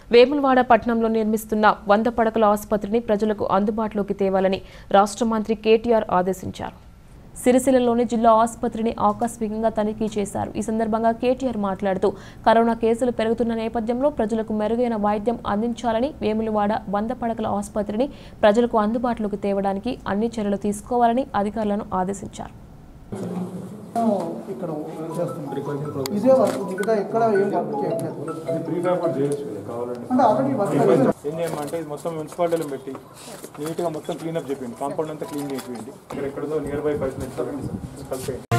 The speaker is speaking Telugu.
వేములవాడ పట్టణంలో నిర్మిస్తున్న 100 పడకల ఆసుపత్రిని ప్రజలకు అందుబాటులోకి తేవాలని రాష్ట్ర మంత్రి కేటీఆర్ ఆదేశించారు. సిరిసిల్లలోని జిల్లా ఆసుపత్రిని ఆకస్మికంగా తనిఖీ చేశారు. ఈ సందర్భంగా కేటీఆర్ మాట్లాడుతూ కరోనా కేసులు పెరుగుతున్న నేపథ్యంలో ప్రజలకు మెరుగైన వైద్యం అందించాలని వేములవాడ 100 పడకల ఆసుపత్రిని ప్రజలకు అందుబాటులోకి తేవడానికి అన్ని చర్యలు తీసుకోవాలని అధికారులను ఆదేశించారు. ఇక్కడ ఇదే వర్క్ మిగతా ఎక్కడ ఏం వర్క్ చేయట్లేదు. ఏం చేయమంటే ఇది మొత్తం మున్సిపాలిటీలో పెట్టి నీట్గా మొత్తం క్లీనప్ చేయండి, కాంపౌండ్ అంతా క్లీన్ చేయండి. ఇక్కడ ఎక్కడో నియర్ బై 5 నిమిషాలు కలిపేయండి.